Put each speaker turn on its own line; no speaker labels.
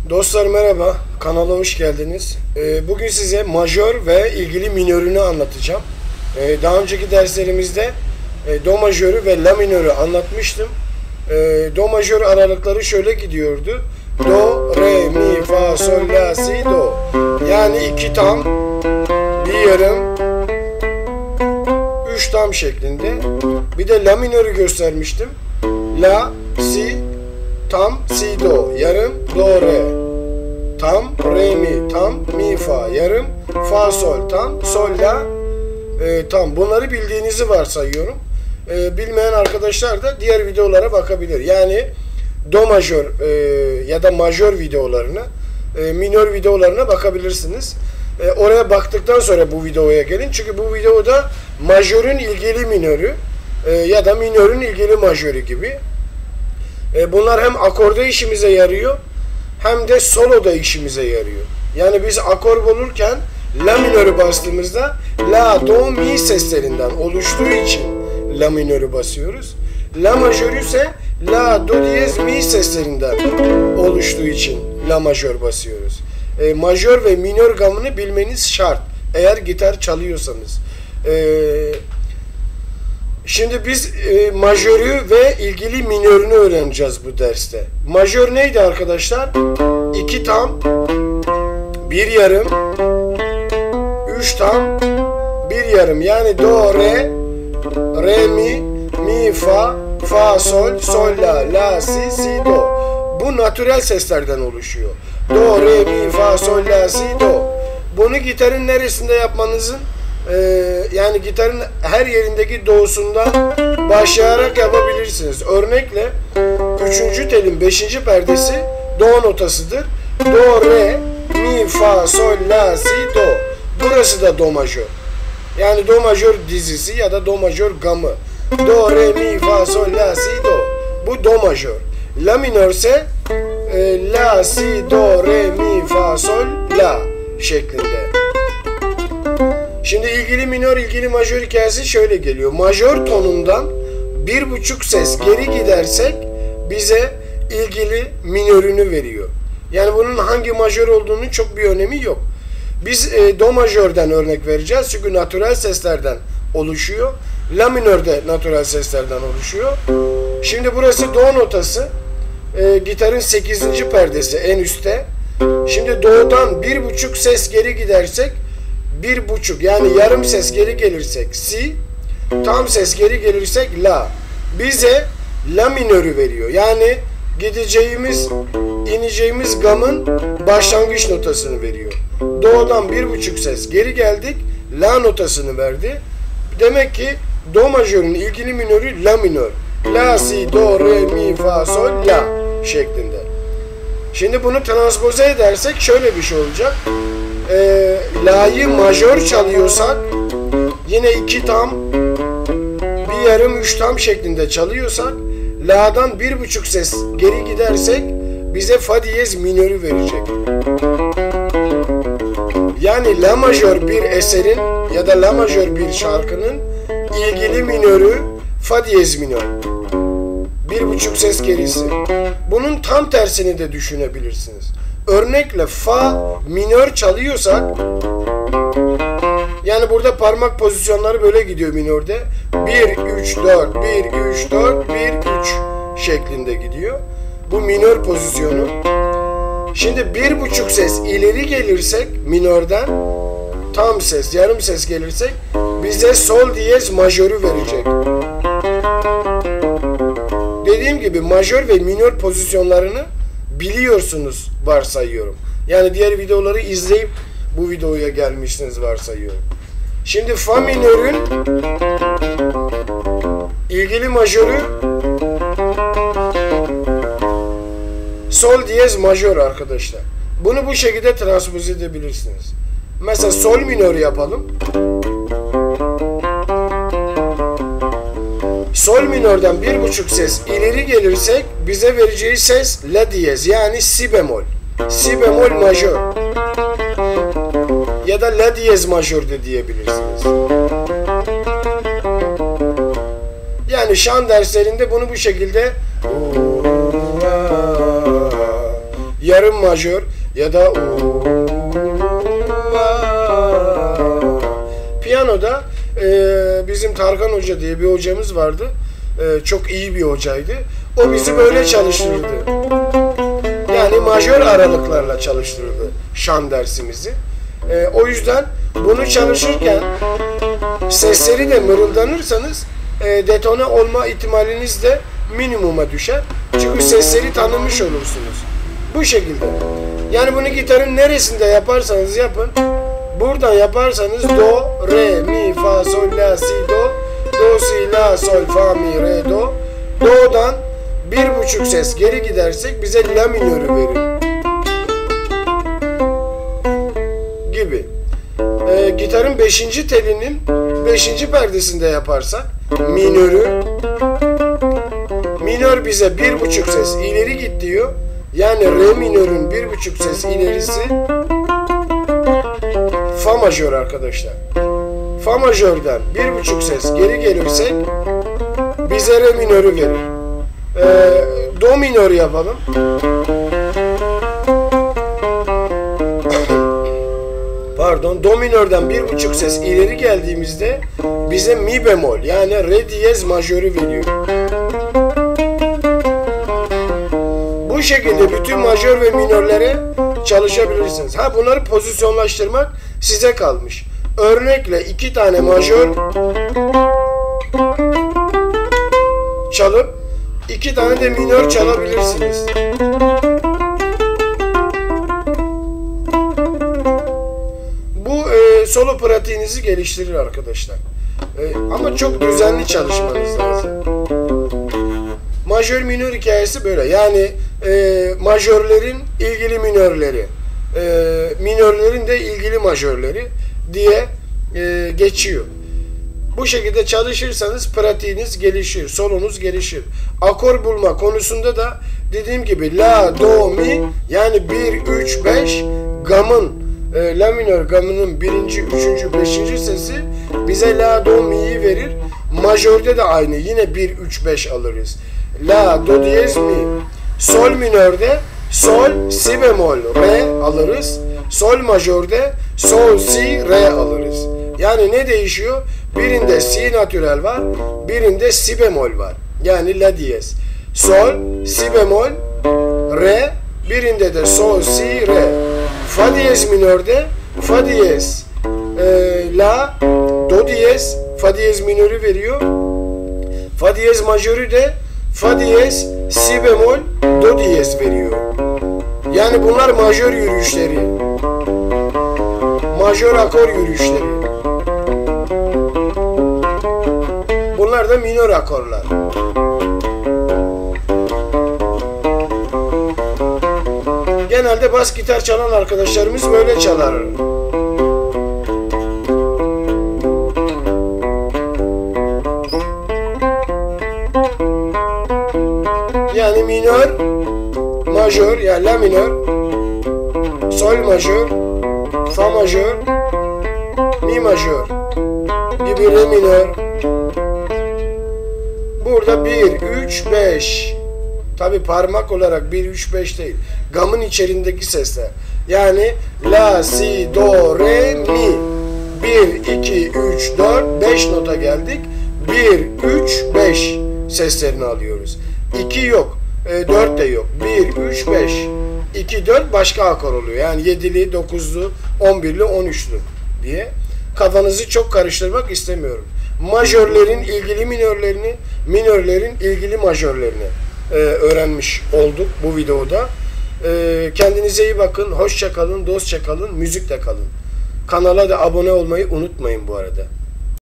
Dostlar merhaba, kanala hoş geldiniz. Bugün size majör ve ilgili minörünü anlatacağım. Daha önceki derslerimizde do majörü ve la minörü anlatmıştım. Do majör aralıkları şöyle gidiyordu. Do, re, mi, fa, sol, la, si, do. Yani 2 tam, 1 yarım, 3 tam şeklinde. Bir de la minörü göstermiştim. La, si, tam, si, do, yarım, do, re, tam, re, mi, tam, mi, fa, yarım, fa, sol, tam, sol, la, tam. Bunları bildiğinizi varsayıyorum. Bilmeyen arkadaşlar da diğer videolara bakabilir. Yani do majör ya da majör videolarına, minör videolarına bakabilirsiniz. Oraya baktıktan sonra bu videoya gelin. Çünkü bu videoda majörün ilgili minörü ya da minörün ilgili majörü gibi. Bunlar hem akorda işimize yarıyor hem de soloda işimize yarıyor. Yani biz akor bulurken la minörü bastığımızda la, do, mi seslerinden oluştuğu için la minörü basıyoruz. La majörü ise la, do diyez, mi seslerinden oluştuğu için la majör basıyoruz. Majör ve minör gamını bilmeniz şart eğer gitar çalıyorsanız. Şimdi biz majörü ve ilgili minörünü öğreneceğiz bu derste. Majör neydi arkadaşlar? 2 tam, 1 yarım, 3 tam, 1 yarım. Yani do, re, mi, fa, fa, sol, sol, la, si, do. Bu natürel seslerden oluşuyor. Do, re, mi, fa, sol, la, si, do. Bunu gitarın neresinde yapmanızın yani gitarın her yerindeki do'sundan başlayarak yapabilirsiniz. Örnekle 3. telin 5. perdesi do notasıdır. Do, re, mi, fa, sol, la, si, do. Burası da do majör. Yani do majör dizisi ya da do majör gamı. Do, re, mi, fa, sol, la, si, do. Bu do majör. La minör ise la, si, do, re, mi, fa, sol, la şeklinde. Şimdi ilgili minör, ilgili majör hikayesi şöyle geliyor. Majör tonundan 1,5 ses geri gidersek bize ilgili minörünü veriyor. Yani bunun hangi majör olduğunun çok bir önemi yok. Biz do majörden örnek vereceğiz çünkü natürel seslerden oluşuyor. La minör de natürel seslerden oluşuyor. Şimdi burası do notası. Gitarın 8. perdesi en üstte. Şimdi do'dan 1,5 ses geri gidersek 1,5 yani yarım ses geri gelirsek si, tam ses geri gelirsek la. Bize la minörü veriyor. Yani gideceğimiz, ineceğimiz gamın başlangıç notasını veriyor. Do'dan 1,5 ses geri geldik, la notasını verdi. Demek ki do majörün ilgili minörü la minör. La, si, do, re, mi, fa, sol, la şeklinde. Şimdi bunu transpoze edersek şöyle bir şey olacak. La'yı majör çalıyorsak yine 2 tam, 1 yarım, 3 tam şeklinde çalıyorsak la'dan 1,5 ses geri gidersek bize fa diyez minörü verecek. Yani la majör bir eserin ya da la majör bir şarkının ilgili minörü fa diyez minör. 1,5 ses gerisi. Bunun tam tersini de düşünebilirsiniz. Örnekle fa minör çalıyorsak, yani burada parmak pozisyonları böyle gidiyor minörde. 1, 3, 4, 1, 3, 4, 1, 3 şeklinde gidiyor. Bu minör pozisyonu. Şimdi 1,5 ses ileri gelirsek minörden, tam ses, yarım ses gelirsek bize sol diyez majörü verecek. Dediğim gibi majör ve minör pozisyonlarını biliyorsunuz varsayıyorum. Yani diğer videoları izleyip bu videoya gelmişsiniz varsayıyorum. Şimdi fa minörün ilgili majörü sol diyez majör arkadaşlar. Bunu bu şekilde transpoze edebilirsiniz. Mesela sol minör yapalım. Sol minörden 1,5 ses ileri gelirsek bize vereceği ses la diyez yani si bemol. Si bemol majör. Ya da la diyez majör de diyebilirsiniz. Yani şan derslerinde bunu bu şekilde yarım majör ya da piyanoda bizim Tarkan Hoca diye bir hocamız vardı. Çok iyi bir hocaydı. O bizi böyle çalıştırırdı. Yani majör aralıklarla çalıştırırdı şan dersimizi. O yüzden bunu çalışırken sesleri de mırıldanırsanız detone olma ihtimaliniz de minimuma düşer. Çünkü sesleri tanımış olursunuz. Bu şekilde. Yani bunu gitarın neresinde yaparsanız yapın. Buradan yaparsanız do, re, mi, fa, sol, la, si, do, do, si, la, sol, fa, mi, re, do. Do'dan 1,5 ses geri gidersek bize la minörü verir. Gibi. Gitarın 5. telinin 5. perdesinde yaparsak minörü, minör bize 1,5 ses ileri git diyor. Yani re minörün 1,5 ses ilerisi fa majör arkadaşlar. Fa majörden 1,5 ses geri gelirsek bize re minörü verir. Do minör yapalım. Pardon, do minörden 1,5 ses ileri geldiğimizde bize mi bemol yani re diyez majörü veriyor. Bu şekilde bütün majör ve minörlere çalışabilirsiniz. Bunları pozisyonlaştırmak size kalmış. Örnekle 2 tane majör çalıp 2 tane de minör çalabilirsiniz. Bu solo pratiğinizi geliştirir arkadaşlar. Ama çok düzenli çalışmanız lazım. Majör minör hikayesi böyle. Yani majörlerin ilgili minörleri, minörlerin de ilgili majörleri diye geçiyor. Bu şekilde çalışırsanız pratiğiniz gelişir, solunuz gelişir. Akor bulma konusunda da dediğim gibi la, do, mi yani 1, 3, 5 gamın, la minör gamının 1. 3. 5. sesi bize la, do, mi'yi verir. Majörde de aynı. Yine 1, 3, 5 alırız. La, do diyez, mi. Sol minörde sol, si bemol, re alırız. Sol majörde sol, si, re alırız. Yani ne değişiyor? Birinde si natürel var, birinde si bemol var. Yani la diyez. Sol, si bemol, re, birinde de sol, si, re. Fa diyez minörde fa diyez, la, do diyez, fa diyez minörü veriyor. Fa diyez majörü de fa diyez, si bemol, do diyez veriyor. Yani bunlar majör yürüyüşleri. Majör akor yürüyüşleri. Bunlar da minör akorlar. Genelde bas gitar çalan arkadaşlarımız böyle çalar. Yani minör, majör, yani la minör, sol majör, fa majör, mi majör gibi re minör. Burada 1, 3, 5. Tabi parmak olarak 1, 3, 5 değil. Gamın içerisindeki sesler. Yani la, si, do, re, mi. 1, 2, 3, 4, 5 nota geldik. 1, 3, 5 seslerini alıyoruz. 2 yok. 4 de yok. 1, 3, 5. 2, 4 başka akor oluyor. Yani 7'li, 9'lu, 11'li, 13'lü diye. Kafanızı çok karıştırmak istemiyorum. Majörlerin ilgili minörlerini, minörlerin ilgili majörlerini öğrenmiş olduk bu videoda. Kendinize iyi bakın, hoşça kalın, dostça kalın, müzikle kalın. Kanala da abone olmayı unutmayın bu arada.